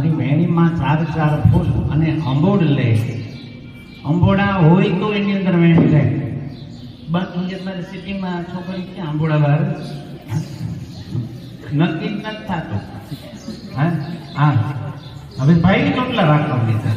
મારી વેણીમાં 4 ફૂલ અને અંબોડ લે. અંબોડા હોય તો એની અંદર વેણી જાય. બાકી અમારે સિટીમાં છોકરી ક્યાં અંબોડા વાર નક્કી જ નથી થતું. હા હવે ભાઈ ચોટલા રાખવા છે.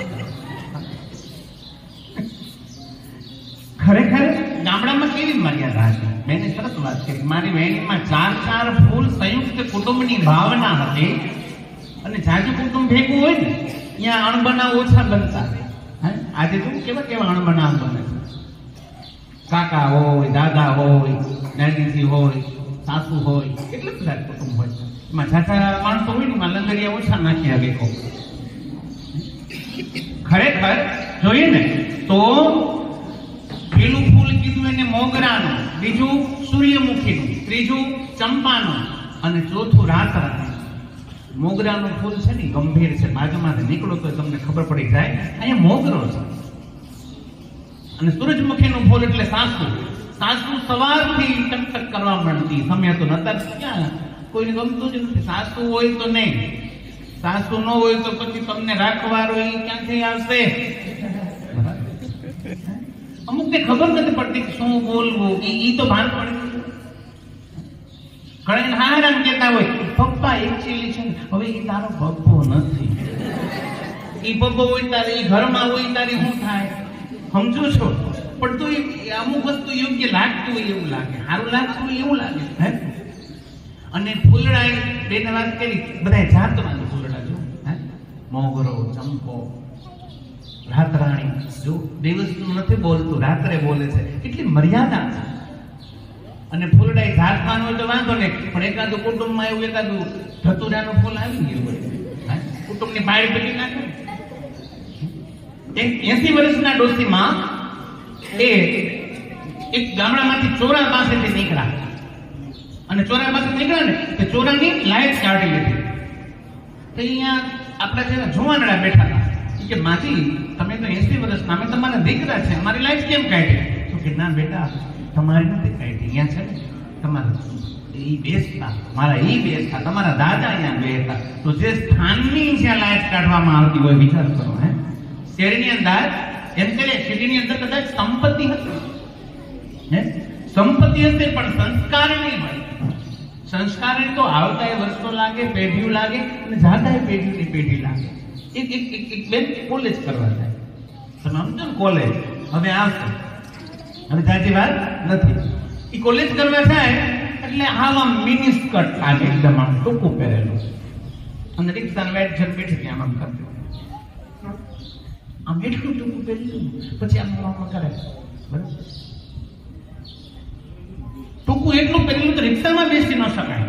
ખરેખર ગામડામાં કેવી મર્યાદા હતી. મેં સરસ વાત કરી. મારી વેણીમાં 4 ફૂલ સંયુક્ત કુટુંબની ભાવના હતી. અને જાજુ કુટુંબ ભેગું હોય ને ત્યાં અણબનાવ ઓછા બનતા. આજે તો કેવા કેવા અણબનાવ બને છે. કાકા હોય, દાદા હોય, દાદીજી હોય, સાસુ હોય, કેટલા બધા કુટુંબ હોય. એમાં જાજા માણસો હોય ને એમાં લંગરિયા ઓછા નાખ્યા લેખો. ખરેખર જોઈએ ને તો પેલું ફૂલ કીધું એને મોગરાનું, બીજું સૂર્યમુખીનું, ત્રીજું ચંપાનું અને ચોથું રાતરાણી. મોગરાનું ફૂલ છે ને ગંભીર છે. બાજુમાંથી નીકળો તો તમને ખબર પડી જાય અહીંયા મોગરો છે. અને સૂરજમુખીનું ફૂલ એટલે સાસુ. સાસુ સવારથી ટકટક કરવા માંડતી. સમય તો નતા ક્યાં કોઈને ગમતું જ નથી. સાસુ હોય તો નહીં, સાસુ ન હોય તો પછી તમને રાખવારો એ ક્યાંથી આવશે. અમુક ને ખબર નથી પડતી શું બોલવું. ઈ તો ભાન પડે. ઘણા હારામ કહેતા હોય પપ્પા એકચ્યુઅલી છે ને હવે એ તારો પપ્પો નથી. ઈ પપ્પો હોય તારે ઈ ઘરમાં હોય તારી શું થાય સમજો છો. પણ તો અમુક વસ્તુ યોગ્ય લાગતું હોય એવું લાગે, સારું લાગતું હોય એવું લાગે. હે અને ફૂલડા બેને વાત કરી બધા જાતમાં ફૂલડા જો. મોગરો, ચંપો, રાતરાણી. જો દિવસનું નથી બોલતું, રાત્રે બોલે છે. કેટલી મર્યાદા છે. અને ફૂલડા જાતમાં હોય તો વાંધો નહીં, પણ એકાદું કુટુંબમાં એવું એકાદું ધતુરાનું ફૂલ આવી ગયું હોય કુટુંબની બાળ પેલી નાખે. 80 વર્ષના ડોશીમાં એક ગામડામાંથી ચોરા પાસેથી નીકળ્યા. અને ચોરા પાસે નીકળ્યા ને તો ચોરાની લાઈટ કાઢી લીધી. તો અહીંયા આપણા જેવા જુવાનડા બેઠા હતા. કે માજી તમે તો 80 વર્ષના, અમે તમારા દીકરા છે, અમારી લાઈટ કેમ કાઢી? તો કે ના બેટા તમારી નથી કાઢી. અહીંયા છે ને તમારા ઈ બેસતા, મારા ઈ બેસતા, તમારા દાદા અહીંયા બેસતા. તો જે સ્થાનની જ્યાં લાઈટ કાઢવામાં આવતી હોય વિચાર કરો. શેરીની અંદર એમ કે શેરીની અંદર કદાચ સંપત્તિ હતી, સંપત્તિ હશે પણ સંસ્કાર નહીં હોય. સંસ્કાર તો આવતા વર્ષો લાગે, પેઢીઓ લાગે અને જાતા પેઢીની પેઢી લાગે. એક બેન કોલેજ કરવા જાય, તમે સમજો ને કોલેજ હવે આવશે, હવે જાજી વાત નથી. એ કોલેજ કરવા જાય એટલે આમ મિની સ્કર્ટ લાગે, એકદમ આમ ટૂંકું પહેરેલું. અને રિક્ષા વેટ જન બેઠી ત્યાં આમ કરતી આમ એટલું ટૂંકું પહેરેલું. પછી આમ કરે બરાબર ટૂંકું એટલું પહેરેલું તો રિક્ષામાં બેસી ન શકાય.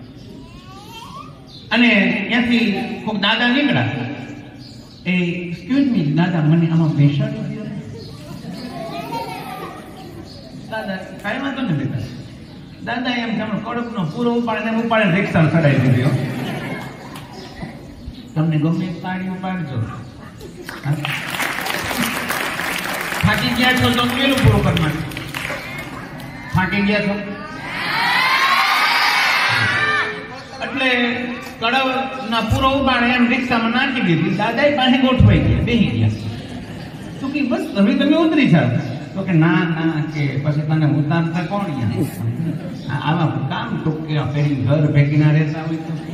અને ત્યાંથી કોઈક દાદા નીકળ્યા. એક્સક્યુઝ મી દાદા, મને આમાં બેસાડી દો. દાદા કાંઈ વાંધો ને બેટા. દાદા એમ તમે કડકનો પૂરો ઉપાડે ઉપાડે રિક્ષા ચડાવી દીધી. તમને ગમે સાડી ઉપાડજો. થાકી ગયા છો તો પેલું પૂરું કરી નાખો. થાકી ગયા છો એટલે કડવ ના પૂરો ઉપાડે એમ રિક્ષામાં નાખી દીધી. દાદા પાસે ગોઠવાઈ ગયા, બેસી ગયા. તો કે બસ હવે તમે ઉતરી જાવ. તો કે ના ના કે પછી તને ઉતારતા કોણ? આવા કામ ટૂંકા પહેરી ઘર ભેગી ના રહેતા હોય તો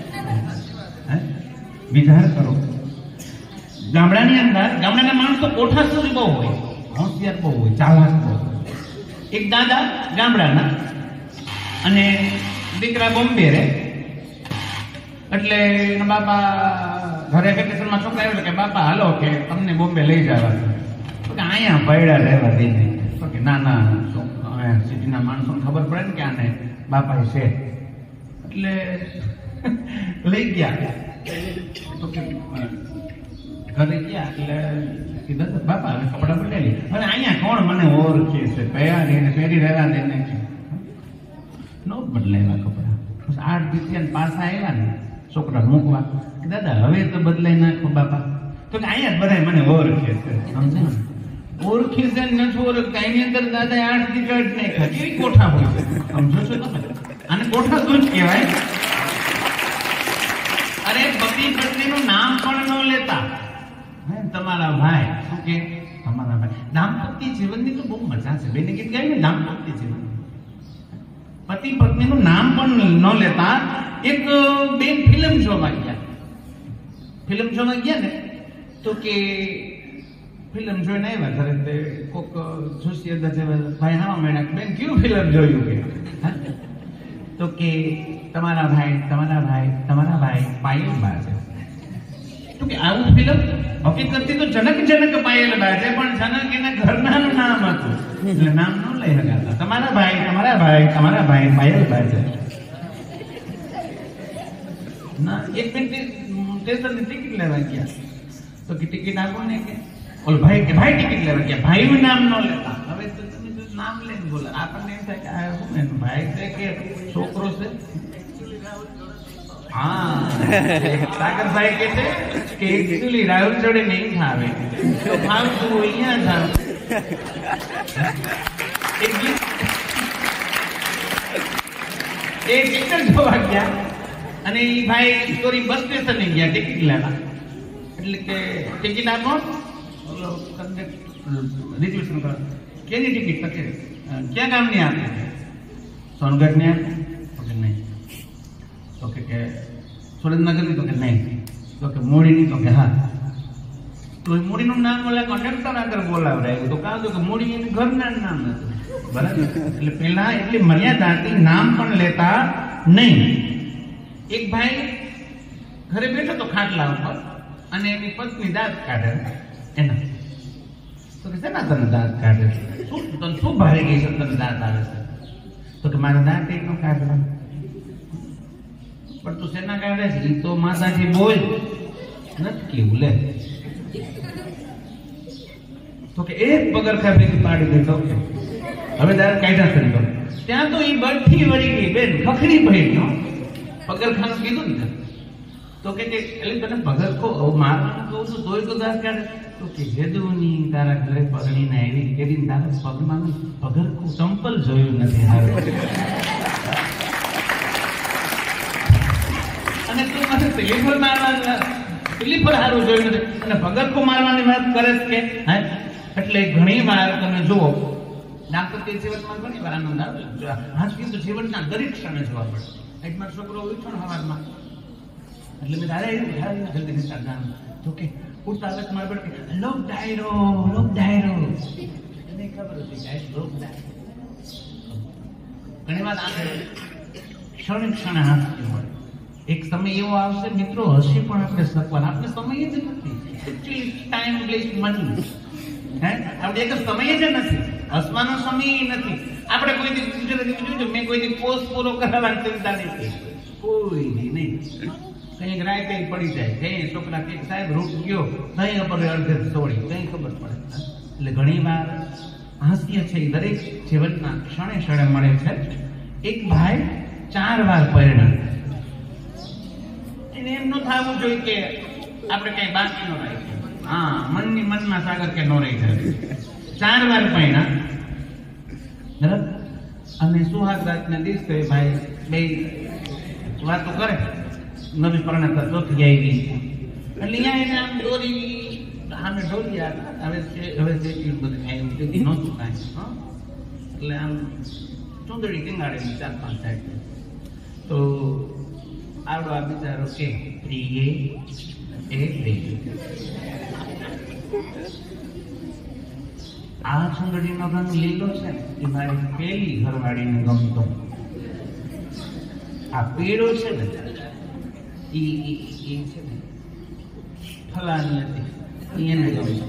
વિચાર કરો. ગામડાની અંદર ગામડાના માણસો કોઠાસૂર બહુ હોય, હોશિયાર બહુ હોય, ચાલાક બહુ હોય. એક દાદા ગામડાના અને દીકરા બોમ્બે રહે. એટલે એના બાપા ઘરે વેકેશનમાં છોકરા આવ્યો કે બાપા હાલો કે તમને બોમ્બે લઈ જવા. તો કે અહીંયા પૈડા રહેવા દે. તો કે ના ના સિટીના માણસોને ખબર પડે ને કે આને બાપા છે એટલે લઈ ગયા. તો કે ઘરે ગયા એટલે કીધું બાપા હવે કપડા બદલાવી. અને અહીંયા કોણ મને ઓળખે છે? કયા એને પહેરી રહેવા દે ને નો બદલાવ્યા કપડા. 8 દિવસ પાછા આવ્યા ને છોકરા મૂકવા. દાદા હવે તો બદલાઈ નાખો બાપા. તો કે અહીંયા જ બધા મને ઓળખે છે. સમજે ને ઓળખે છે નથી ઓળખતા એની અંદર દાદા 8 દિવસ નાખ્યા. કેવી કોઠા હોય છે સમજો છો તમે? આને કોઠા શું જ કહેવાય? અરે ત્યારે પતિ પત્નીનું નામ પણ ન લેતા. તમારા ભાઈ શું કે તમારા ભાઈ. દાંપત્ય જીવનની તો બહુ મજા છે. બેને ગીત ગાયું ને દાંપત્ય જીવન. પતિ પત્નીનું નામ પણ ન લેતા. એક બેન ફિલ્મ જોવા ગયા. ફિલ્મ જોવા ગયા ને તો કે ફિલ્મ જોઈને આવ્યા ઘરે તે કોક જોશી ભાઈ હા મેડમ બેન કેવું ફિલ્મ જોયું કે તો કે તમારા ભાઈ પાયલ બા છે. તો કે આવું ફિલ્મ હકીકતથી તો જનક પાયલ બા છે પણ જનક એના ઘરનાનું નામ હતું એટલે નામ ન લઈ શકાતા. તમારા ભાઈ પાયલ બા છે. ના એક મિનિટ સ્ટેશનની ટિકિટ લેવા ગયા તો કે ટિકિટ આપો ને કે ઓલ ભાઈ કે ભાઈ ટિકિટ લેવા ગયા. ભાઈનું નામ ન લેતા. હવે તો તમે નામ લઈને બોલે આપણને એમ થાય કે આ શું એનો ભાઈ છે કે છોકરો છે. હા સાગરભાઈ કે છે કે એકચ્યુઅલી રાહુલ જોડે નહીં ખાવે તો ફાવતું અહીંયા જાવ. એક પિક્ચર જોવા ગયા અને એ ભાઈ સ્ટોરી બસ સ્ટેશને ગયા ટિકિટ લેવા. એટલે કે ટિકિટ આપો રિઝર્વેશન કરો. કેની ટિકિટ તો કે ક્યાં ગામની આપે? સોનગઢની આપે તો કે નહીં. તો કે સુરેન્દ્રનગરની તો કે નહીં. તો કે મોડીની તો કે હા. તો એ મોડીનું નામ ઓલા કંડક્ટર આગળ બોલાવડાયું તો કાં તો કે મોડી એની ઘરના નામ હતું. બરાબર. એટલે પેલા એટલી મર્યાદા હતી. નામ પણ લેતા નહીં. એક ભાઈ ઘરે બેઠો તો ખાટલા ઉપર અને એની પત્ની દાંત કાઢે એના. તો કે શેના તને દાંત કાઢે છે? તને શું ભારે ગઈ છે તને દાંત આવે છે? તો કે મારા દાંત એક નો કાઢવા. પણ તું શેના કાઢે છે? એ તો માતાજી બોલ નથી કેવું લે. તો કે એક પગરખા ભેગી પાડી દીધો. હવે દાંત કાઢ્યા કરી દો. ત્યાં તો એ બળથી વળી ગઈ બેન ખખડી પડી ગયો. પગરખાનું કીધું ને તો કે એટલે તને પગરખો મારવાનું કહું છું તોય તો દાંત કાઢે. તો કે જેદુની તારા ઘરે પગડીને આવી કેદી તારા પગમાં પગરખું ચંપલ જોયું નથી હારું. અને તું મને ટેલિફોન મારવા ટેલિફોન હારું જોયું નથી અને પગરખું મારવાની વાત કરે છે કે હા. એટલે ઘણી વાર તમે જુઓ દાંપત્ય જીવનમાં ઘણી વાર આનંદ આવે. હાસ્ય તો જીવનના દરેક ક્ષણે જોવા પડે. એક મારો છોકરો ઉઠ્યો ને સવારમાં એટલે મેં દાદા એવું જલ્દી નિશાળ ગામ તો કે ઉઠતા આવે મારા બેટા કે લોક ડાયરો એને ખબર હતી ગાય લોક ડાયરો. ઘણી વાર ક્ષણે હાસ્ય હોય. એક સમય એવો આવશે મિત્રો હસી પણ આપણે શકવાના. આપણે સમય જ નથી. એકચ્યુઅલી ટાઈમ પ્લેસ મની આપણે એક સમય જ નથી. હસવાનો સમય નથી. આપણે કોઈ દી ગુજરાતી મેં કોઈ દી કોર્સ પૂરો કરાવવાની ચિંતા નથી. કોઈ દી નહીં. કઈક રાતે પડી જાય કઈ છોકરા કઈક સાહેબ રૂટ ગયો કઈ ખબર અડધે છોડી કઈ ખબર પડે. એટલે ઘણી વાર હાસ્ય છે એ દરેક જીવનના ક્ષણે ક્ષણે મળે છે. એક ભાઈ 4 વાર પરણ્યો. એને એમ ન થવું જોઈએ કે આપણે કઈ બાકી ન રાખીએ. હા મનની મનમાં સાગર કે ન રહી જાય. 4 વાર પરણ્યા બરાબર. અને સુહાગ રાતના દિવસે ભાઈ બે વાતો કરે. નવી પરણતા ચોથી આવી એટલે અહીંયા એને આમ દોરી સામે ઢોલિયા હવે બધું ખાઈ નહોતું કાંઈ. એટલે આમ ચૂંદડી ટીંગાડેલી 4-5 સાઈડ. તો આવડો આ બિચારો કે પ્રિય એ આ ચૂંદડીનો રંગ લીલો છે એ મારી પેલી ઘરવાળીને ગમતો. આ પીળો છે ને એ છે ને ફલાની હતી એને ગમતો.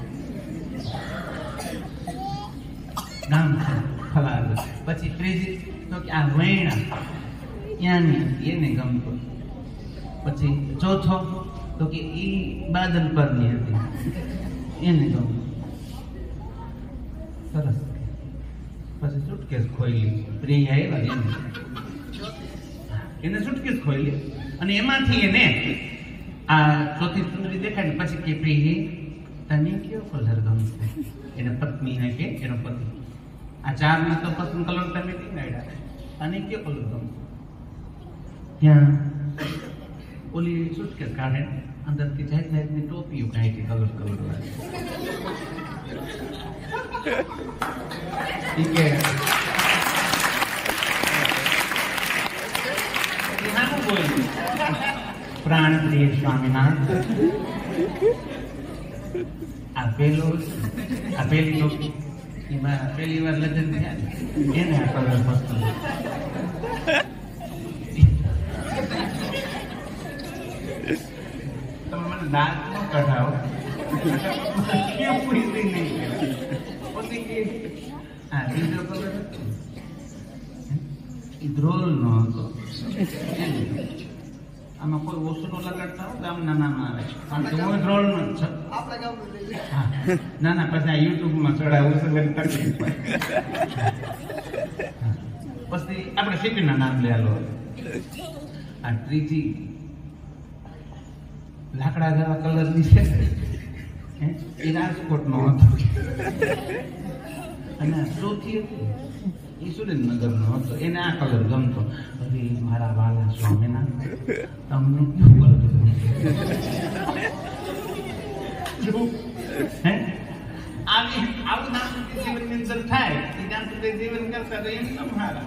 નામ છે ફલાર. પછી ત્રીજી તો કે આ વૈણા ત્યાંની હતી એને ગમતો. પછી ચોથો તો કે એ બાદલ પરની હતી એને ગમતો. સરસ. પછી સુટકેસ ખોલી પ્રિય આવ્યા એને સુટકેસ ખોલી અને એમાંથી એને આ ચોથી સુંદરી દેખાય ને પછી કે પ્રિય તને કયો કલર ગમશે? એને પત્નીને કે એનો પતિ. આ 4 ને તો પસંદ કલર તમે ટીંગાડ્યા. તને કયો કલર ગમશે? ત્યાં ઓલી સુટકેસ કાઢે અંદરથી જાત જાતની ટોપીઓ કાઢી કલર કે પ્રાણ પ્રિય સ્વામિનાથ પહેલી વાર લગ્ન થયા એને આ કલર પસંદ તમે મને દાંત ન કઢાવો બીજો કલર ધ્રોલ નો હતો આમાં કોઈ ઓછું નો લગાડતા હોય ગામના નામ આવે કારણ કે હું ધ્રોલ નો જ છું ના ના પછી આ યુટ્યુબમાં ચડાવું છે તકલીફ પછી આપણે સિટીના નામ લેલો આ ત્રીજી લાકડા જેવા કલરની છે એ રાજકોટ નો હતો અને ચોથી હતી એ સુરેન્દ્રનગર નો હતો એને આ કલર ગમતો. અરે મારા વાલા સ્વામીના તમને કેવું આવું નામ જીવનની અંદર થાય એ નામ જીવન કરતા તો એમ નામ હારા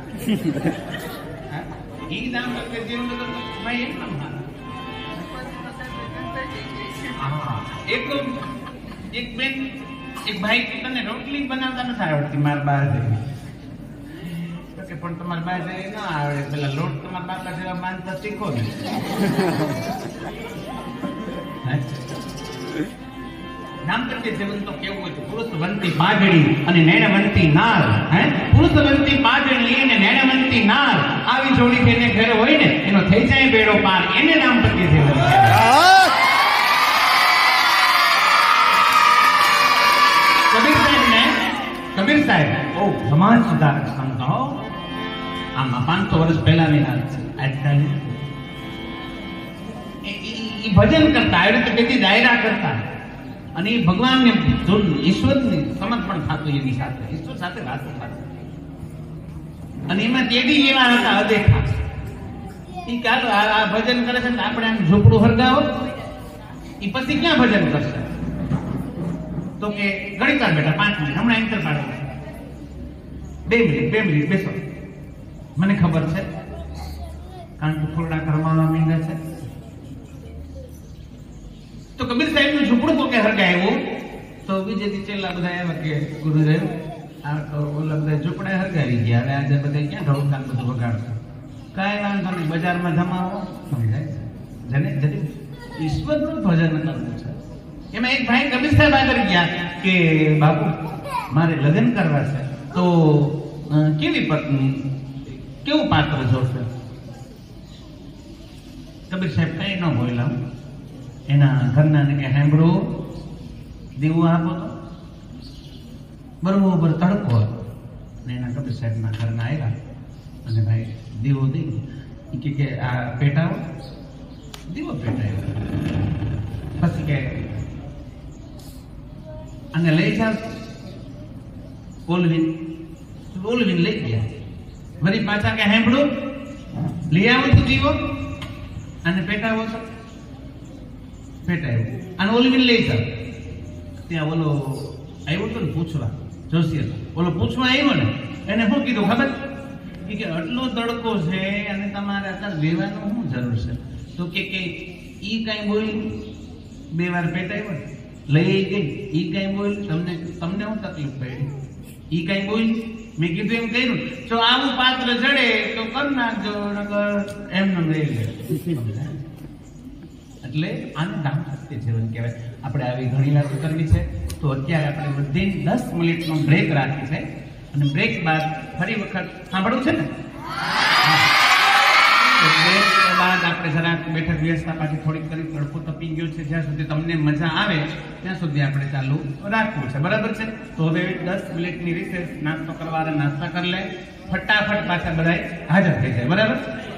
એ નામ જીવન કરતા એમ નામ હારા. એક બેન એક ભાઈ તને રોટલી બનાવતા નથી આવડતી મારા બહાર જઈ કે પણ તમારા બહાર જઈ ના આવડે પેલા લોટ તમારા બાપા જેવા બાંધતા શીખો ને. દાંપત્ય જીવન તો કેવું હોય પુરુષવંતી બાજડી અને નૈણવંતી નાર. પુરુષવંતી બાજડી અને નૈણવંતી નાર આવી જોડી તેને ઘરે હોય ને એનો થઈ જાય બેડો પાર, એને દાંપત્ય જીવન. કબીર સાહેબ ઓ સમાજ સુધારક સંત હો. આમાં 500 વર્ષ પહેલાની વાત છે. આજકાલ એ ભજન કરતા આવી રીતે બેથી ડાયરા કરતા અને એ ભગવાનને ઈશ્વરની સમર્પણ થતું એની સાથે ઈશ્વર સાથે વાતો થતી અને એમાં તેડી એવા હતા અદેખા. એ કાતો આ ભજન કરે છે આપણે આમ ઝૂંપડું હરગાવો એ પછી ક્યાં ભજન કરશે તો કે ઘણી વાર બેટા 5 મિનિટ હમણાં એન્ટર પાડો 2 મિનિટ બેસો મને ખબર છે કારણ કે થોડા કરવાના માંગે છે. તો કબીર સાહેબ નું ઝૂંપડું કોકે હરગાયું તો બીજે દી ચેલા બધા આવ્યા કે ગુરુદેવ આ તો ઓલા બધા ઝૂંપડા હરગાવી ગયા હવે આજે બધા ક્યાં ઢોલકાન બધું વગાડશે. કાંઈ વાંધો નહીં બજારમાં જમાવો જેને ઈશ્વરનું ભજન કરવું છે. એમાં એક ભાઈ કબીર સાહેબ આગળ ગયા કે બાપુ મારે લગ્ન કરવા છે તો કેવી પત્ની કેવું પાત્ર જોશે. કબીર સાહેબ કઈ ન બોલ્યા. એના ઘરના ને કે સાંભળો દીવો આપો તો બરોબર તડકો ને એના કબીર સાહેબના ઘરના આવ્યા અને ભાઈ દીવો દઈ કે આ પેટાવો દીવો પેટાવ્યો પછી કે અને લઈ જાવ બોલવીને લઈ ગયા. વળી પાછા કે સાંભળો લઈ આવો તો દીવો અને પેટાવો છો પેટાવ્યો અને ઓલવીને લઈ જાવ. ત્યાં ઓલો આવ્યો તો ને પૂછવા જોશી ઓલો પૂછવા આવ્યો ને એને શું કીધું ખબર કે આટલો તડકો છે અને તમારે અત્યારે લેવાનું શું જરૂર છે તો કે ઈ કઈ બોલ 2 વાર પેટાવ્યો લઈ ગઈ ઈ કઈ બોલ તમને શું તકલીફ પડી ઈ કઈ બોલ મેં કીધું એમ કહ્યું જો આવું પાત્ર જડે તો કર નાખજો નકર એમ ન લઈ લે. એટલે આને દાંપત્ય જીવન કહેવાય. આપણે આવી ઘણી વાતો કરવી છે તો અત્યારે આપણે બધી 10 મિનિટનો બ્રેક રાખી છે અને બ્રેક બાદ ફરી વખત સાંભળવું છે ને બ્રેક બાદ આપણે જરાક બેઠક વ્યવસ્થા પાછી થોડીક કરી તડકો તપી ગયો છે જ્યાં સુધી તમને મજા આવે ત્યાં સુધી આપણે ચાલુ રાખવું છે. બરાબર છે. તો હવે 10 મિનિટની રિસેસ નાસ્તો કરવા નાસ્તા કરી લે ફટાફટ પાછા બધા હાજર થઈ જાય. બરાબર.